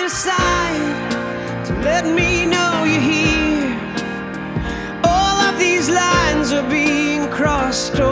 a sign to let me know you're here. All of these lines are being crossed